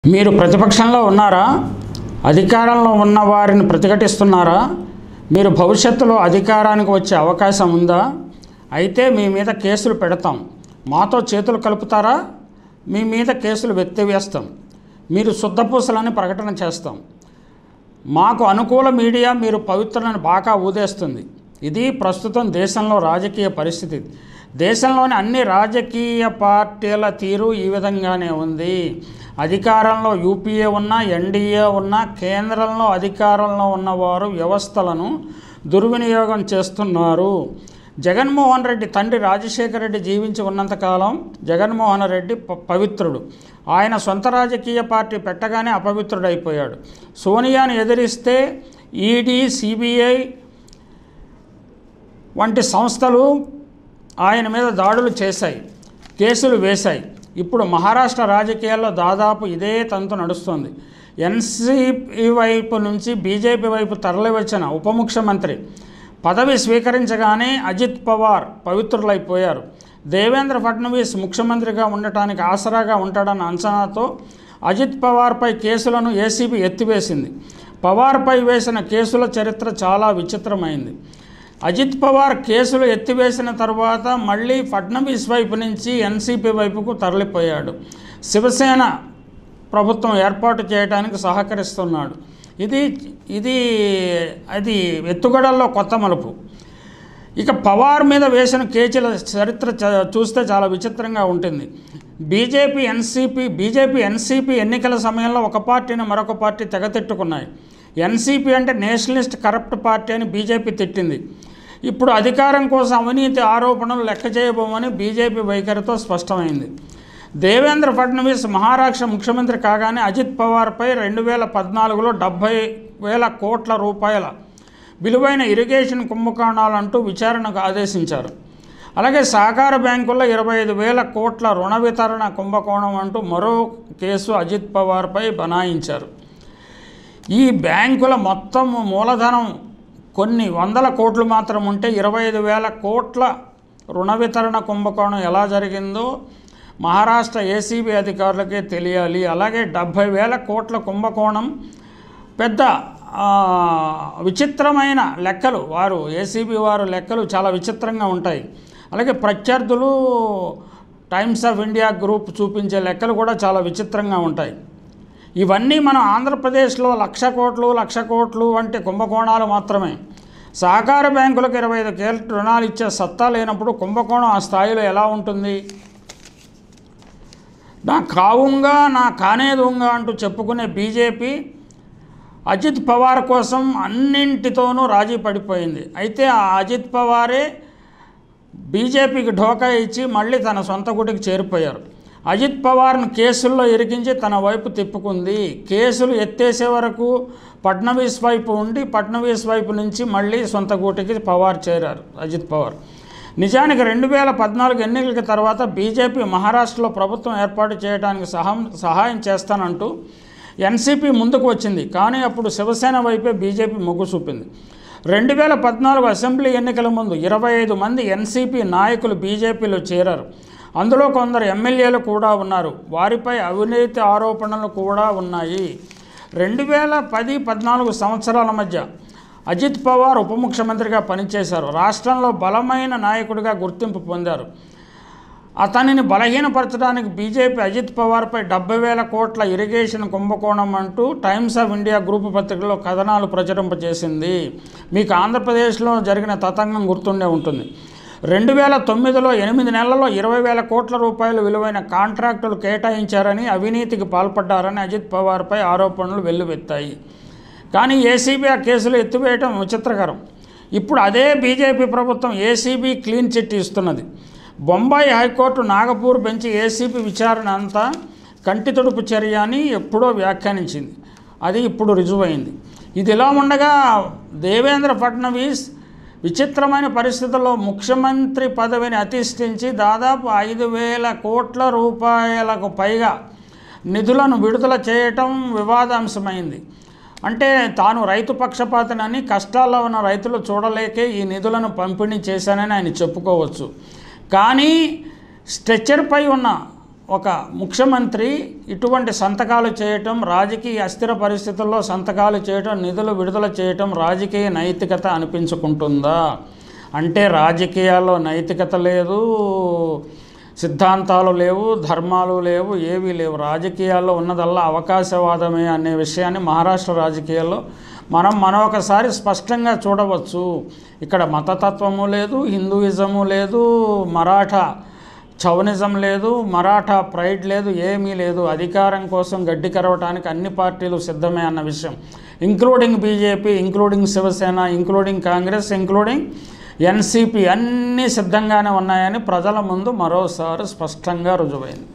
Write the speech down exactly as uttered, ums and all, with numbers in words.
మీరు ప్రతిపక్షంలో ఉన్నారా? అధికారంలో ఉన్న వారిని ప్రతిఘటిస్తున్నారా? మీరు భవిష్యత్తులో అధికారానికి వచ్చే అవకాశం ఉందా? అయితే మీ మీద కేసులు పెడతాం. మాతో చేతులు కలుపుతారా? మీ మీద కేసులు ఎత్తివేస్తాం. మీరు శుద్ధపూసలని ప్రకటన చేస్తాం. మాకు అనుకూల మీడియా మీరు పవిత్రులను బాగా ఊదేస్తుంది. ఇది ప్రస్తుతం దేశంలో రాజకీయ పరిస్థితి. దేశంలోని అన్ని రాజకీయ పార్టీల తీరు ఈ విధంగానే ఉంది. అధికారంలో యూపీఏ ఉన్నా, ఎన్డీఏ ఉన్నా, కేంద్రంలో అధికారంలో ఉన్నవారు వ్యవస్థలను దుర్వినియోగం చేస్తున్నారు. జగన్మోహన్ రెడ్డి తండ్రి రాజశేఖర రెడ్డి జీవించి ఉన్నంతకాలం జగన్మోహన్ రెడ్డి పవిత్రుడు. ఆయన సొంత రాజకీయ పార్టీ పెట్టగానే అపవిత్రుడైపోయాడు. సోనియాను ఎదిరిస్తే ఈడీ, సిబిఐ వంటి సంస్థలు ఆయన మీద దాడులు చేశాయి, కేసులు వేశాయి. ఇప్పుడు మహారాష్ట్ర రాజకీయాల్లో దాదాపు ఇదే తంతు నడుస్తుంది. ఎన్సీపీ వైపు నుంచి బీజేపీ వైపు తరలివచ్చిన ఉప ముఖ్యమంత్రి పదవి స్వీకరించగానే అజిత్ పవార్ పవిత్రులైపోయారు. దేవేంద్ర ఫడ్నవీస్ ముఖ్యమంత్రిగా ఉండటానికి ఆసరాగా ఉంటాడన్న అంచనాతో అజిత్ పవార్పై కేసులను ఏసీబీ ఎత్తివేసింది. పవార్పై వేసిన కేసుల చరిత్ర చాలా విచిత్రమైంది. అజిత్ పవార్ కేసులు ఎత్తివేసిన తర్వాత మళ్ళీ ఫడ్నవీస్ వైపు నుంచి ఎన్సీపీ వైపుకు తరలిపోయాడు. శివసేన ప్రభుత్వం ఏర్పాటు చేయడానికి సహకరిస్తున్నాడు. ఇది ఇది అది ఎత్తుగడల్లో కొత్త మలుపు. ఇక పవార్ మీద వేసిన కేసుల చరిత్ర చూస్తే చాలా విచిత్రంగా ఉంటుంది. బీజేపీ ఎన్సీపీ బీజేపీ ఎన్సీపీ ఎన్నికల సమయంలో ఒక పార్టీని మరొక పార్టీ తెగతిట్టుకున్నాయి. ఎన్సీపీ అంటే నేషనలిస్ట్ కరప్ట్ పార్టీ అని బీజేపీ తిట్టింది. ఇప్పుడు అధికారం కోసం అవినీతి ఆరోపణలు లెక్క చేయబోమని బీజేపీ వైఖరితో స్పష్టమైంది. దేవేంద్ర ఫడ్నవీస్ మహారాష్ట్ర ముఖ్యమంత్రి కాగానే అజిత్ పవార్పై రెండు వేల పద్నాలుగులో డెబ్భై వేల కోట్ల రూపాయల విలువైన ఇరిగేషన్ కుంభకోణాలంటూ విచారణకు ఆదేశించారు. అలాగే సహకార బ్యాంకుల్లో ఇరవై ఐదు వేల కోట్ల రుణ వితరణ కుంభకోణం అంటూ మరో కేసు అజిత్ పవార్పై బనాయించారు. ఈ బ్యాంకుల మొత్తం మూలధనం కొన్ని వందల కోట్లు మాత్రం ఉంటే ఇరవై ఐదు వేల కోట్ల రుణ వితరణ కుంభకోణం ఎలా జరిగిందో మహారాష్ట్ర ఏసీబీ అధికారులకే తెలియాలి. అలాగే డెబ్భై వేల కోట్ల కుంభకోణం పెద్ద విచిత్రమైన లెక్కలు. వారు ఏసీబీ వారు లెక్కలు చాలా విచిత్రంగా ఉంటాయి. అలాగే ప్రత్యర్థులు టైమ్స్ ఆఫ్ ఇండియా గ్రూప్ చూపించే లెక్కలు కూడా చాలా విచిత్రంగా ఉంటాయి. ఇవన్నీ మనం ఆంధ్రప్రదేశ్లో లక్ష కోట్లు లక్ష కోట్లు వంటి కుంభకోణాలు మాత్రమే. సహకార బ్యాంకులకు ఇరవై ఐదు కేల రుణాలు ఇచ్చే సత్తా లేనప్పుడు కుంభకోణం ఆ స్థాయిలో ఎలా ఉంటుంది? నా కావుంగా నా కానేదుంగా అంటూ చెప్పుకునే బీజేపీ అజిత్ పవార్ కోసం అన్నింటితోనూ రాజీ పడిపోయింది. అయితే ఆ అజిత్ పవారే బీజేపీకి ఢోకా ఇచ్చి మళ్ళీ తన సొంత గుడికి చేరిపోయారు. అజిత్ పవార్ను కేసుల్లో ఇరికించి తన వైపు తిప్పుకుంది. కేసులు ఎత్తేసే వరకు ఫడ్నవీస్ వైపు ఉండి ఫడ్నవీస్ వైపు నుంచి మళ్ళీ సొంత గూటికి పవార్ చేరారు అజిత్ పవార్. నిజానికి రెండు వేల పద్నాలుగు ఎన్నికల తర్వాత బీజేపీ మహారాష్ట్రలో ప్రభుత్వం ఏర్పాటు చేయడానికి సహా సహాయం చేస్తానంటూ ఎన్సీపీ ముందుకు వచ్చింది. కానీ అప్పుడు శివసేన వైపే బీజేపీ మొగ్గు చూపింది. రెండు వేల పద్నాలుగు అసెంబ్లీ ఎన్నికల ముందు ఇరవై ఐదు మంది ఎన్సీపీ నాయకులు బీజేపీలో చేరారు. అందులో కొందరు ఎమ్మెల్యేలు కూడా ఉన్నారు. వారిపై అవినీతి ఆరోపణలు కూడా ఉన్నాయి. రెండు వేల పది పద్నాలుగు సంవత్సరాల మధ్య అజిత్ పవార్ ఉప ముఖ్యమంత్రిగా పనిచేశారు. రాష్ట్రంలో బలమైన నాయకుడిగా గుర్తింపు పొందారు. అతనిని బలహీనపరచడానికి బీజేపీ అజిత్ పవార్పై డెబ్బై వేల కోట్ల ఇరిగేషన్ కుంభకోణం అంటూ టైమ్స్ ఆఫ్ ఇండియా గ్రూపు పత్రికలో కథనాలు ప్రచురింపజేసింది. మీకు ఆంధ్రప్రదేశ్లో జరిగిన తతంగం గుర్తుండే ఉంటుంది. రెండు వేల తొమ్మిదిలో ఎనిమిది నెలల్లో ఇరవై వేల కోట్ల రూపాయలు విలువైన కాంట్రాక్టులు కేటాయించారని, అవినీతికి పాల్పడ్డారని అజిత్ పవార్పై ఆరోపణలు వెల్లువెత్తాయి. కానీ ఏసీబీ ఆ కేసులు ఎత్తివేయడం విచిత్రకరం. ఇప్పుడు అదే బీజేపీ ప్రభుత్వం ఏసీబీ క్లీన్ చిట్ ఇస్తున్నది. Bombay high court Nagpur bench ACB విచారణ అంతా కంటి తుడుపు చర్య అని ఎప్పుడో వ్యాఖ్యానించింది. అది ఇప్పుడు రుజువైంది. ఇది ఇలా ఉండగా దేవేంద్ర ఫడ్నవీస్ విచిత్రమైన పరిస్థితుల్లో ముఖ్యమంత్రి పదవిని అధిష్ఠించి దాదాపు ఐదు వేల కోట్ల రూపాయలకు పైగా నిధులను విడుదల చేయటం వివాదాంశమైంది. అంటే తాను రైతు పక్షపాతనని, కష్టాల్లో ఉన్న రైతులు చూడలేకే ఈ నిధులను పంపిణీ చేశానని ఆయన చెప్పుకోవచ్చు. కానీ స్ట్రెచ్చర్పై ఉన్న ఒక ముఖ్యమంత్రి ఇటువంటి సంతకాలు చేయటం, రాజకీయ అస్థిర పరిస్థితుల్లో సంతకాలు చేయటం, నిధులు విడుదల చేయటం రాజకీయ నైతికత అనిపించుకుంటుందా? అంటే రాజకీయాల్లో నైతికత లేదు, సిద్ధాంతాలు లేవు, ధర్మాలు లేవు, ఏవీ లేవు. రాజకీయాల్లో ఉన్నదల్లా అవకాశవాదమే అనే విషయాన్ని మహారాష్ట్ర రాజకీయాల్లో మనం మనొకసారి స్పష్టంగా చూడవచ్చు. ఇక్కడ మతతత్వము లేదు, హిందూయిజము లేదు, మరాఠా చౌనిజం లేదు, మరాఠా ప్రైడ్ లేదు, ఏమీ లేదు. అధికారం కోసం గడ్డి కరవటానికి అన్ని పార్టీలు సిద్ధమే అన్న విషయం, including BJP, including Shiv Sena, including Congress, including NCP అన్నీ సిద్ధంగానే ఉన్నాయని ప్రజల ముందు మరోసారి స్పష్టంగా రుజువైంది.